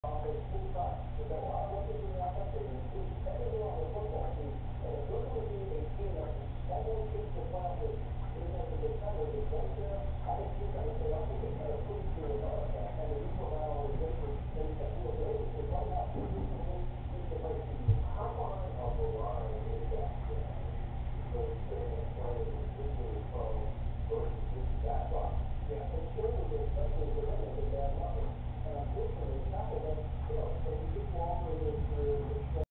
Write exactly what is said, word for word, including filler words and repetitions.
offense full time. There's been a lot of weapons in the offense. They include everyone on the football team. And if they're going to be a team that can almost get to the playoffs with even if they come with the points there, I think teams that will say, okay, they better prove to America and the people around the organization that we can do it there because right now, two weeks from this, this is the break season. How far of the line is that uh, those staying at playing individually from versus just that line? Yeah, and still with it, especially if they're in it, they have nothing. And unfortunately, the tackle, but, you know, as he gets longer in his career,